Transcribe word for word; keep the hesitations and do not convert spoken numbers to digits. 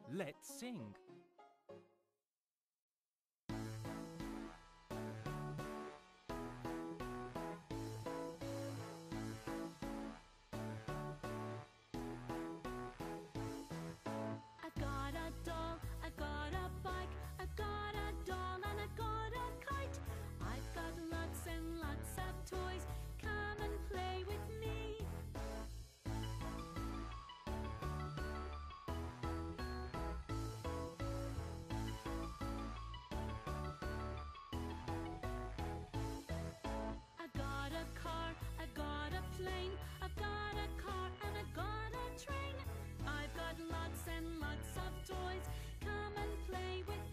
Let's sing. I've got a doll, I've got a bike, I've got a doll and I've got a kite. I've got lots and lots of toys, come and play with me. I've got a car, I've got a plane, I've got a car and I've got a train. I've got lots and lots of toys, come and play with